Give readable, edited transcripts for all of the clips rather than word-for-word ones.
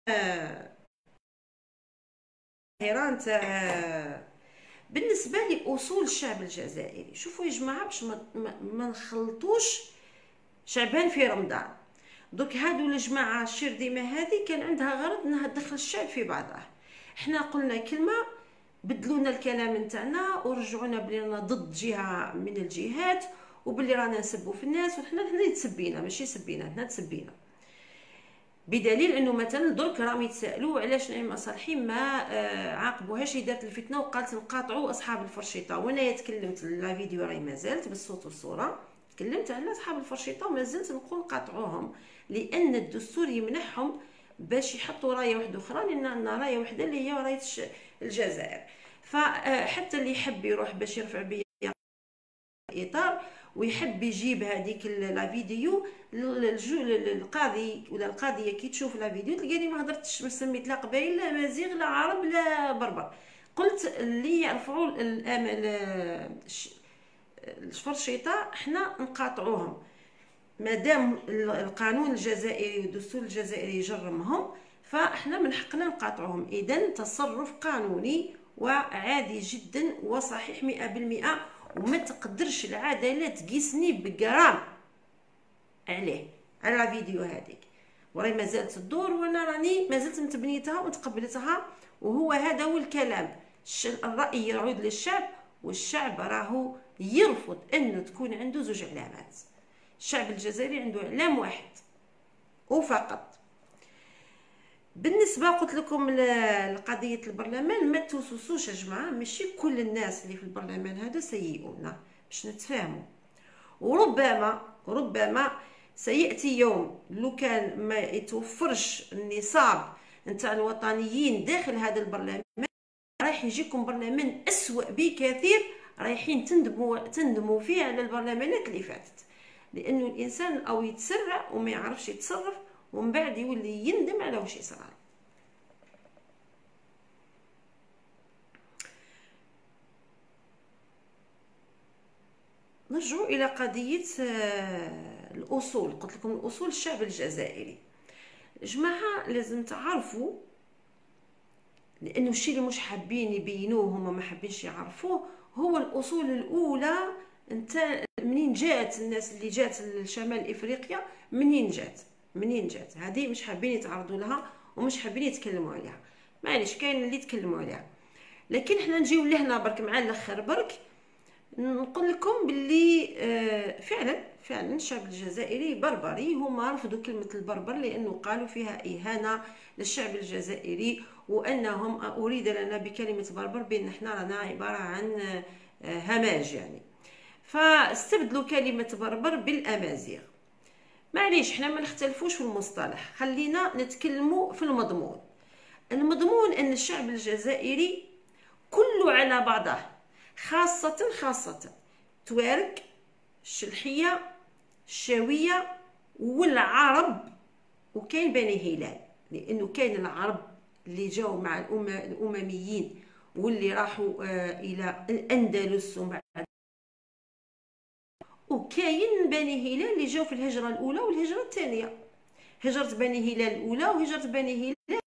إيران بالنسبة لأصول الشعب الجزائري. شوفوا يا جماعة باش ما نخلطوش شعبان في رمضان. دوك هادو الجماعة الشرديمة هذه كان عندها غرض انها تدخل الشعب في بعضه. احنا قلنا كلمة بدلونا الكلام نتاعنا ورجعونا بلي رانا ضد جهة من الجهات وبلي رانا نسبوا في الناس، وحنا تسبينا ماشي سبينا، حنا تسبينا. بدليل انه مثلا درك راهم يتسالوا علاش نعيم صالحي ما عاقبوهاش اللي دارت الفتنه وقالت نقاطعوا اصحاب الفرشيطه. وانا تكلمت لا فيديو راهي مازالت بالصوت والصوره، تكلمت على اصحاب الفرشيطه ومازلت نقول قاطعوهم، لان الدستور يمنحهم باش يحطوا رايه واحده اخرى، لان رايه واحده اللي هي رايه الجزائر. فحتى اللي يحب يروح باش يرفع بيا اطار ويحب يجيب هذيك لا فيديو، القاضي ولا القاضيه كي تشوف لا فيديو تلقاني ما هضرتش، ما سميت لا قبايل لا امازيغ لا عرب لا بربر. قلت اللي يرفعوا الفرشيطه احنا نقاطعوهم مادام القانون الجزائري والدستور الجزائري يجرمهم، فاحنا من حقنا نقاطعوهم. اذا تصرف قانوني وعادي جدا وصحيح 100%، وما تقدرش العداله تقيسني بجرام عليه على الفيديو هذيك. وراي مازالت تدور وانا راني مازلت متبنيتها وتقبلتها، وهو هذا هو الكلام. الراي يعود للشعب، والشعب راهو يرفض انه تكون عنده زوج علامات. الشعب الجزائري عنده علام واحد وفقط. بالنسبه قلت لكم لقضيه البرلمان، ما توسوسوش يا جماعه، ماشي كل الناس اللي في البرلمان هذا سيئون باش نتفاهموا. وربما سياتي يوم لو كان ما يتوفرش النصاب نتاع الوطنيين داخل هذا البرلمان، رايح يجيكم برلمان اسوأ بكثير، رايحين تندموا فيه على البرلمانات اللي فاتت. لانه الانسان او يتسرع وما يعرفش يتصرف، ومن بعد يولي يندم على واش يصرى. نرجعوا الى قضيه الاصول. قلت لكم الاصول الشعب الجزائري. جماعه لازم تعرفوا، لانه الشيء اللي مش حابين يبينوه هما ما حابينش يعرفوه، هو الاصول الاولى نتاع منين جات الناس اللي جات لشمال افريقيا، منين جات هذه مش حابين يتعرضوا لها ومش حابين يتكلموا عليها. معليش كاين اللي يتكلموا عليها، لكن احنا نجيو لهنا برك مع الاخر برك نقول لكم باللي فعلا الشعب الجزائري بربري. هما رفضوا كلمه البربر لانه قالوا فيها اهانه للشعب الجزائري، وانهم اريد لنا بكلمه بربر بان احنا رانا عباره عن هماج يعني، فاستبدلوا كلمه بربر بالامازيغ. معليش احنا ما نختلفوش في المصطلح، خلينا نتكلموا في المضمون. المضمون ان الشعب الجزائري كله على بعضه، خاصة توارق، الشلحية، الشاوية والعرب، وكاين بني هلال، لأنه كاين العرب اللي جاوا مع الأمميين واللي راحوا إلى الأندلس، وكاين بني هلال اللي جاوا في الهجرة الأولى والهجرة الثانية. هجرة بني هلال الأولى وهجرة بني هلال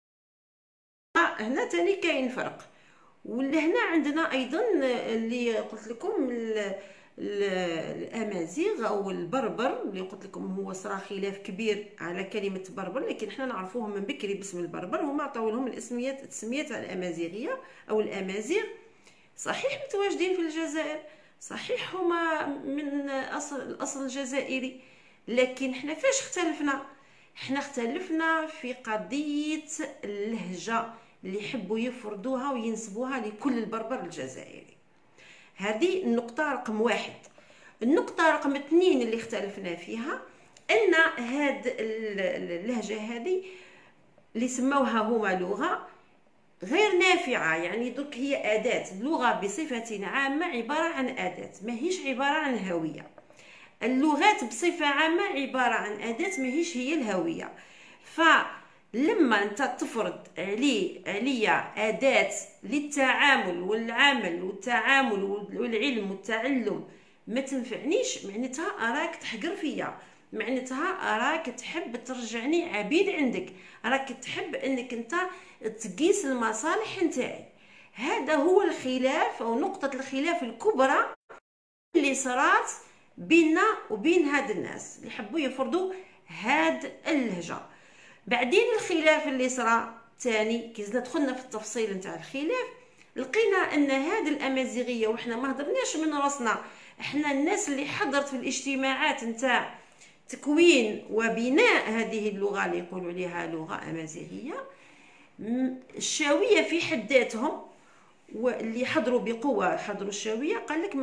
هنا تاني كاين فرق. ولهنا عندنا ايضا اللي قلت لكم الامازيغ او البربر، اللي قلت لكم هو صرا خلاف كبير على كلمه بربر، لكن احنا نعرفوهم من بكري باسم البربر. هما عطاو لهم التسميات الامازيغيه او الامازيغ. صحيح متواجدين في الجزائر، صحيح هما من الاصل الجزائري، لكن احنا فاش اختلفنا؟ احنا اختلفنا في قضيه اللهجه اللي يحبوا يفرضوها وينسبوها لكل البربر الجزائري. هذه النقطة رقم 1. النقطة رقم 2 اللي اختلفنا فيها أن هاد اللهجة هذه اللي سموها هما لغة غير نافعة، يعني درك هي أداة. اللغة بصفة عامة عبارة عن أداة، ماهيش عبارة عن هوية. اللغات بصفة عامة عبارة عن أداة، ماهيش هي الهوية. لما انت تفرض عليا اداه للتعامل والعمل والتعامل والعلم والتعلم ما تنفعنيش، معناتها راك تحقر فيا. معناتها راك تحب ترجعني عبيد عندك، راك تحب انك انت تقيس المصالح نتاعي. هذا هو الخلاف او نقطة الخلاف الكبرى اللي صارت بيننا وبين هاد الناس اللي حبوا يفرضوا هاد اللهجة. بعدين الخلاف اللي صرا تاني كي زدنا دخلنا في التفصيل نتاع الخلاف، لقينا ان هاد الامازيغيه، وحنا ما هضرناش من راسنا، احنا الناس اللي حضرت في الاجتماعات نتاع تكوين وبناء هذه اللغه اللي يقولوا عليها لغه امازيغيه، الشاويه في حد ذاتهم واللي حضروا بقوه، حضروا الشاويه، قال لك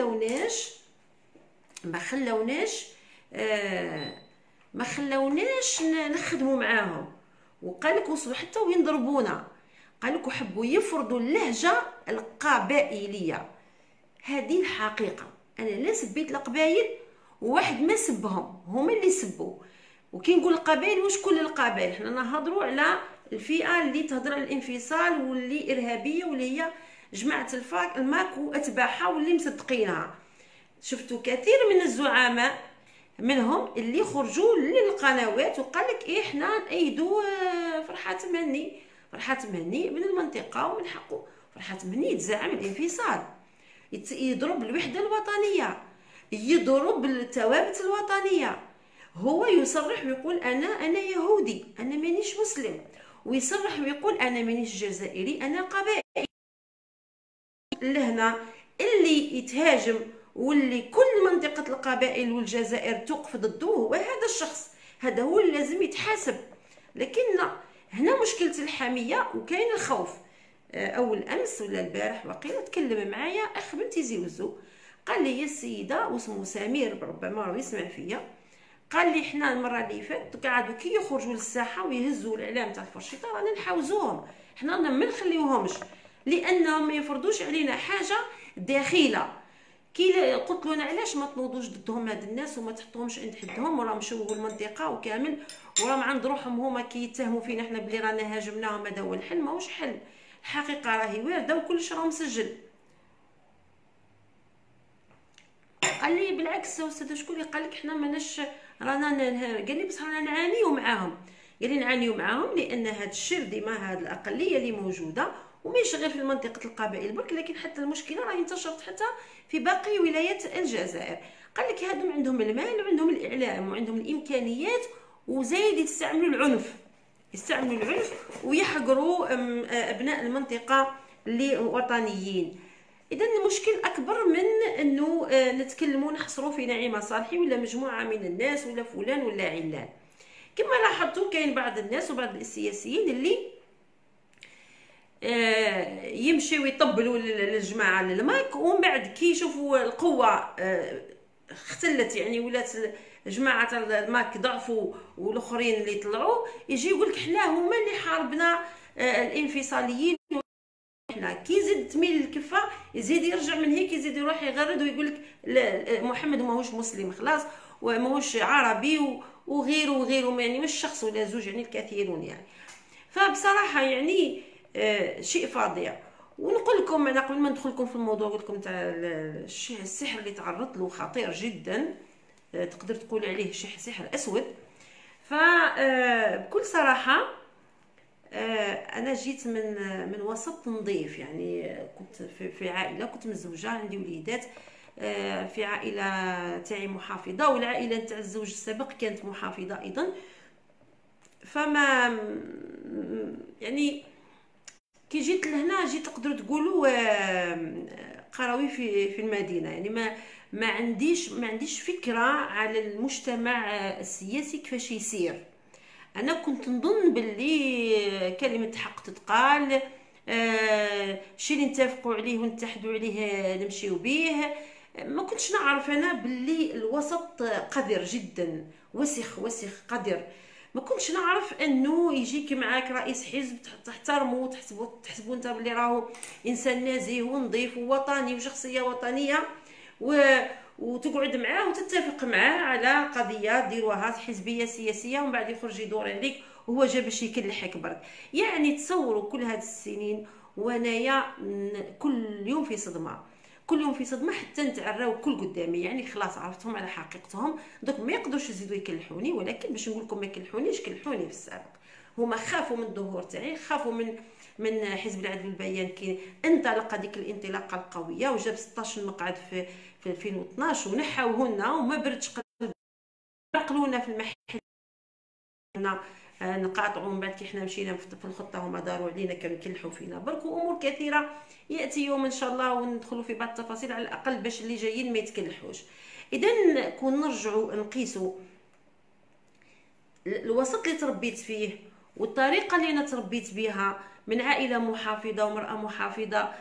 ما خلوناش نخدموا معاهم، وقال لك وصلوا حتى وين ضربونا، قال لك وحبوا يفرضوا اللهجه القبائليه. هذه الحقيقه، انا لا سبيت القبائل وواحد ما سبهم، هما اللي سبوا. وكي نقول القبائل واش كل القبائل، حنا نهضروا على الفئه اللي تهضر على الانفصال واللي ارهابيه واللي هي جماعه الماك واتباعها واللي مصدقينها. شفتوا كثير من الزعماء منهم اللي خرجوا للقنوات وقال لك ايه حنا نأيدوا فرحات مهني من المنطقه ومن حقه. فرحات مهني يتزعم الانفصال، يضرب الوحده الوطنيه، يضرب الثوابت الوطنيه، هو يصرح ويقول انا يهودي، انا مانيش مسلم، ويصرح ويقول انا مانيش جزائري، انا قبائلي. لهنا اللي يتهاجم واللي كل منطقة القبائل والجزائر توقف ضده هو هذا الشخص، هذا هو اللي لازم يتحاسب. لكن هنا مشكلة الحمية وكاين الخوف. أول أمس ولا البارح وقيلا تكلم معايا أخ بنتي زوزو، قال لي يا السيدة واسمه سمير، ربما راه يسمع فيا، قال لي حنا المرة اللي فاتت قعدوا كي يخرجوا للساحة ويهزوا الإعلام تاع الفرشيطة رانا نحاوزوهم، حنا ما نخليوهمش لأنهم ما يفرضوش علينا حاجة داخلة. كي قلت له انا علاش ما تنوضوش ضدهم هاد الناس وما تحطوهمش عند حدهم، وراهم مشوهوا المنطقه وكامل، وراهم عند روحهم هما كيتهموا فينا حنا بلي رانا هاجمناهم. هذا هو الحل، ماهوش حل، الحقيقه راهي وارده وكلش راه مسجل. قال لي بالعكس استاذ شكون اللي قال لك حنا ماناش رانا قال لي بصح رانا نعانيو معاهم، قال لي نعانيو معاهم لان هاد الشر ديما هاد الاقليه اللي موجوده وماشي غير في منطقه القبائل برك، لكن حتى المشكله راهي انتشرت حتى في باقي ولايات الجزائر. قال لك هادو عندهم المال وعندهم الاعلام وعندهم الامكانيات وزايد يستعملوا العنف ويحقروا ابناء المنطقه اللي وطنيين. اذا المشكل اكبر من انه نتكلموا نحصروا في نعيمه صالحي ولا مجموعه من الناس ولا فلان ولا علان. كما لاحظتوا كاين بعض الناس وبعض السياسيين اللي يمشيو يطبلوا للجماعه للماك، ومن بعد كي يشوفوا القوه اختلت، يعني ولات جماعه الماك ضعفوا والاخرين اللي طلعوا، يجي يقول لك حنا هما اللي حاربنا الانفصاليين. حنا كي يزيد تميل الكفه يزيد يرجع من هيك، يزيد يروح يغرد ويقول لك محمد ماهوش مسلم خلاص وماهوش عربي وغيره يعني مش شخص ولا زوج، يعني الكثيرون يعني. فبصراحه يعني شيء فظيع. ونقول لكم انا قبل ما ندخل لكم في الموضوع، قلت لكم تاع السحر اللي تعرضت له خطير جدا، تقدر تقول عليه سحر اسود. فبكل صراحه انا جيت من وسط نظيف، يعني كنت في عائله، كنت متزوجه عندي وليدات في عائله تاعي محافظه، والعائله تاع الزوج السابق كانت محافظه ايضا. فما يعني كي جيت لهنا جيت تقدروا تقولوا قروي في المدينه، يعني ما عنديش فكره على المجتمع السياسي كيفاش يسير. انا كنت نظن باللي كلمه حق تتقال، الشيء اللي نتفقوا عليه ونتحدوا عليه نمشيو به. ما كنتش نعرف انا باللي الوسط قذر جدا، وسخ قذر. ما كنتش نعرف انه يجيك معاك رئيس حزب تحترمه وتحسبوا انت باللي راهو انسان نزيه ونظيف ووطني وشخصيه وطنيه، وتقعد معاه وتتفق معاه على قضيه ديروها حزبيه سياسيه، ومن بعد يخرج يدور عليك وهو جا باش يكلحك برك. يعني تصوروا كل هاد السنين وانايا كل يوم في صدمه، كلهم في صدمه حتى نتعراو كل قدامي، يعني خلاص عرفتهم على حقيقتهم. دوك ما يقدروش يزيدوا يكلحوني، ولكن باش نقول لكم ما كلحونيش، كلحوني في السابق. هما خافوا من الظهور تاعي، خافوا من حزب العدل والبيان كي انطلق هذيك الانطلاقه القويه وجاب 16 مقعد في 2012 ونحاوهن وما بردش قلونا في المحل نقاطعوا. من بعد كي حنا مشينا في الخطه هما داروا علينا، كانوا يكلحوا فينا برك. امور كثيره ياتي يوم ان شاء الله وندخلوا في بعض التفاصيل على الاقل باش اللي جايين ما يتكلحوش. اذا كون نرجعوا نقيسوا الوسط اللي تربيت فيه والطريقه اللي انا تربيت بها من عائله محافظه ومراه محافظه،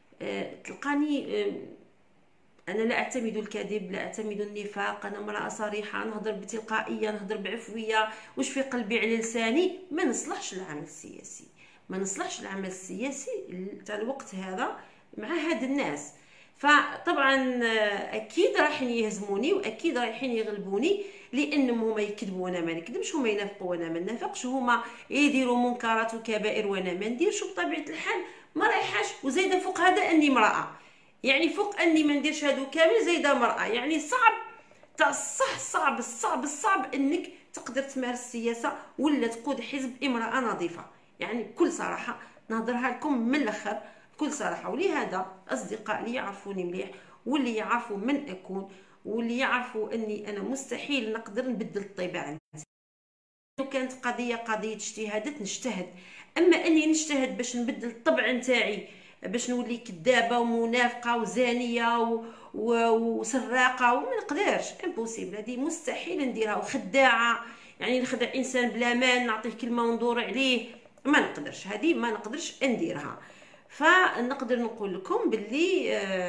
تلقاني انا لا اعتمد الكذب، لا اعتمد النفاق، انا امراه صريحه، نهضر بتلقائيه، نهضر بعفويه، واش في قلبي على لساني. ما نصلحش العمل السياسي، ما نصلحش العمل السياسي تاع الوقت هذا مع هاد الناس. فطبعا اكيد رايحين يهزموني واكيد رايحين يغلبوني، لانهم هما يكذبوا وانا ما نكذبش، هما ينافقوا وانا ما نافقش، هما يديروا منكرات وكبائر وانا ما نديرش. بطبيعه الحال ما رايحاش. وزايده فوق هذا اني امراه، يعني فوق اني ما نديرش هادو كامل زايده مرأة، يعني صعب تاع الصح، صعب انك تقدر تمارس السياسه ولا تقود حزب امراه نظيفه. يعني بكل صراحه نهضرها لكم من الاخر بكل صراحه. ولهذا اصدقاء اللي يعرفوني مليح واللي يعرفوا من اكون واللي يعرفوا اني انا مستحيل نقدر نبدل الطباع. لو كانت قضيه اجتهادات نجتهد، اما اني نجتهد باش نبدل الطبع نتاعي باش نولي كذابه ومنافقه وزانيه وسراقه، وما نقدرش، امبوسيبل، هذه مستحيل نديرها. وخداعه، يعني نخدع انسان بلا مان، نعطيه كلمه وندور عليه، ما نقدرش، هذه ما نقدرش نديرها. فنقدر نقول لكم باللي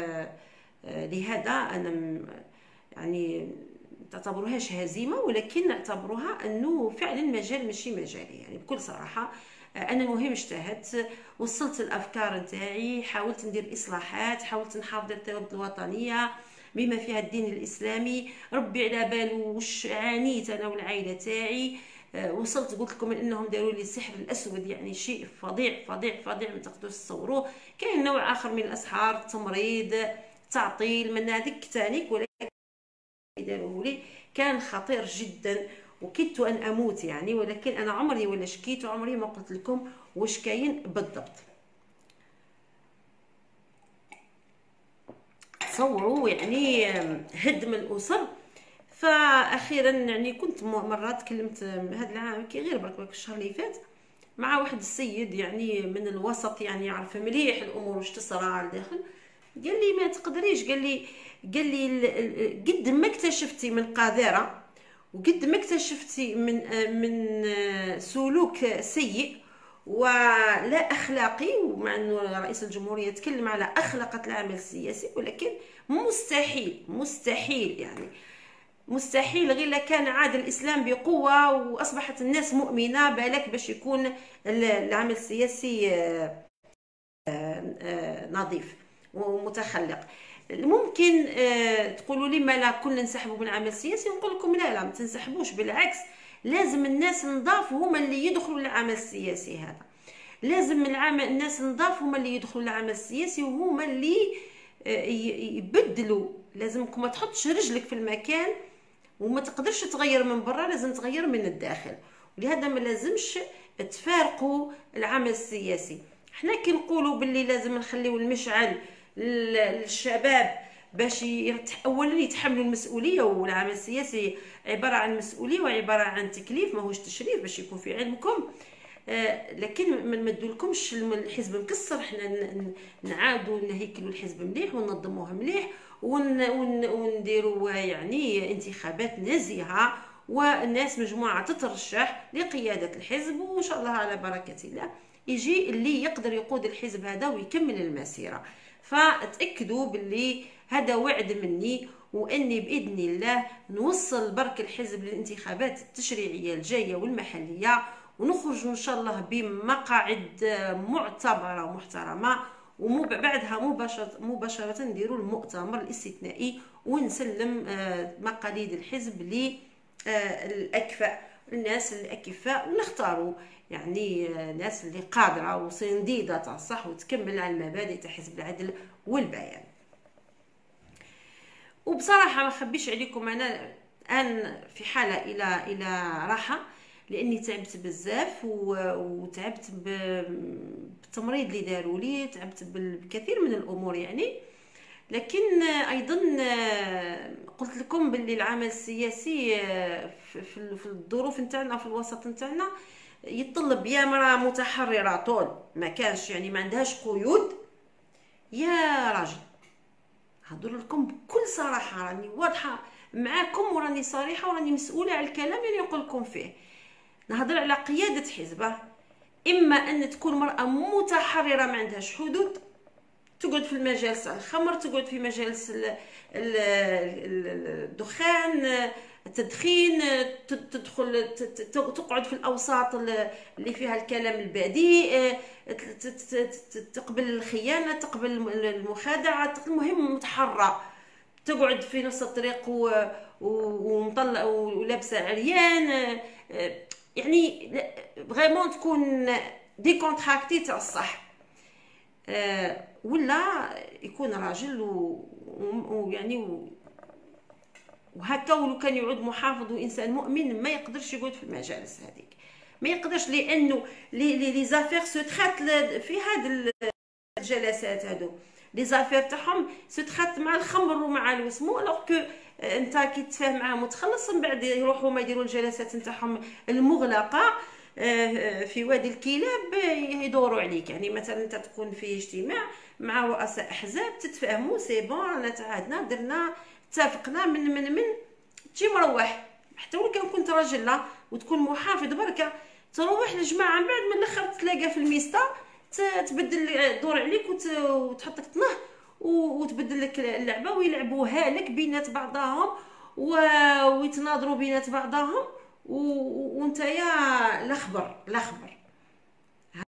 لهذا انا يعني تعتبروهاش هزيمه، ولكن نعتبروها انه فعلا مجال ماشي مجالي. يعني بكل صراحه انا المهم اجتهدت، وصلت الافكار نتاعي، حاولت ندير اصلاحات، حاولت نحافظ على الثوابت الوطنيه بما فيها الدين الاسلامي. ربي على باله واش عانيت انا والعائله تاعي. وصلت قلت لكم انهم داروا لي السحر الاسود، يعني شيء فظيع فظيع فظيع ما تقدروش تصوروه. كاين نوع اخر من الاسحار، تمريض، تعطيل، من هذيك تانيك، ولكن داروه لي كان خطير جدا وكدت ان اموت يعني. ولكن انا عمري ولا شكيت وعمري ما قلت لكم واش كاين بالضبط. تصوروا يعني هدم الاسر. فاخيرا يعني كنت مرات تكلمت هذا العام كي غير برك الشهر اللي فات مع واحد السيد يعني من الوسط، يعني يعرف مليح الامور واش تصرى على الداخل. قال لي ما تقدريش، قال لي قد ما اكتشفتي من قذاره وقد ما اكتشفتي من سلوك سيء ولا اخلاقي، ومع انه رئيس الجمهوريه تكلم على اخلاقه العمل السياسي، ولكن مستحيل يعني مستحيل غير كان عاد الاسلام بقوه واصبحت الناس مؤمنه، بالك باش يكون العمل السياسي نظيف ومتخلق. ممكن تقولوا لي ما لا كلنا نسحبوا من العمل السياسي، نقول لكم لا ما تنسحبوش، بالعكس لازم الناس نضاف هما اللي يدخلوا للعمل السياسي هذا. لازم الناس نضاف هما اللي يدخلوا للعمل السياسي وهما اللي يبدلوا. لازمكم ما تحطش رجلك في المكان وما تقدرش تغير من برا، لازم تغير من الداخل. ولهذا ما لازمش تفارقوا العمل السياسي. احنا كي نقولوا باللي لازم نخليو المشعل للشباب باش اولا يتحملوا المسؤوليه، والعمل السياسي عباره عن مسؤوليه وعباره عن تكليف ماهوش تشريف باش يكون في علمكم. لكن ما نمدولكمش الحزب مكسر، حنا نعاودوا نهيكلوا الحزب مليح وننظموه مليح ونديروا يعني انتخابات نزيهه والناس مجموعه تترشح لقياده الحزب، وان شاء الله على بركه الله يجي اللي يقدر يقود الحزب هذا ويكمل المسيره. فتاكدوا باللي هذا وعد مني، واني باذن الله نوصل برك الحزب للانتخابات التشريعيه الجايه والمحليه، ونخرج ان شاء الله بمقاعد معتبره ومحترمه، وبعدها مباشره نديروا المؤتمر الاستثنائي ونسلم مقاليد الحزب للاكفاء، الناس الاكفاء، ونختاروا يعني ناس اللي قادره وصنديده تاع الصح وتكمل على المبادئ تاع حزب العدل والبيان. وبصراحه ما نخبيش عليكم، انا الان في حاله الى راحه، لاني تعبت بزاف وتعبت بالتمريض اللي داروا لي، تعبت بالكثير من الامور يعني. لكن ايضا قلت لكم باللي العمل السياسي في الظروف نتاعنا، في الوسط نتاعنا، يتطلب يا مرأة متحررة طول ما كانش يعني ما عندهاش قيود، يا راجل. هضر لكم بكل صراحة، راني واضحة معاكم وراني صريحة وراني مسؤولة على الكلام اللي نقول لكم فيه. نهضر على قيادة حزبه، اما ان تكون مرأة متحررة ما عندهاش حدود، تقعد في المجالس الخمر، تقعد في مجالس الدخان، التدخين، تدخل تقعد في الاوساط اللي فيها الكلام البذيء، تقبل الخيانه، تقبل المخادعه، المهم متحرة، تقعد في نص الطريق ومطلع ولابسه عريان، يعني فريمون تكون ديكونتراكتي تاع الصح. ولا يكون راجل ويعني وهكا، ولو كان يعود محافظ وانسان مؤمن ما يقدرش يقعد في المجالس هذيك، ما يقدرش، لانه لي زافير سو ترات في هاد الجلسات هادو، لي زافير تاعهم سو ترات مع الخمر ومع الوسمو، الوغ كو انت كي تفاهم معاهم وتخلص من بعد يروحوا ما يديروا الجلسات نتاعهم المغلقه في وادي الكلاب، يدوروا عليك. يعني مثلا انت تكون في اجتماع مع رؤساء احزاب، تتفاهموا سي بون، رانا تعهدنا درنا اتفقنا من تجي مروح، حتى ولو كان كنت راجل لا وتكون محافظ بركه، تروح الجماعه من بعد من الاخر تلاقى في الميستا تبدل الدور عليك وتحطك تنه وتبدل لك اللعبه ويلعبوها لك بينات بعضهم ويتناظروا بينات بعضهم، وانت يا لا خبر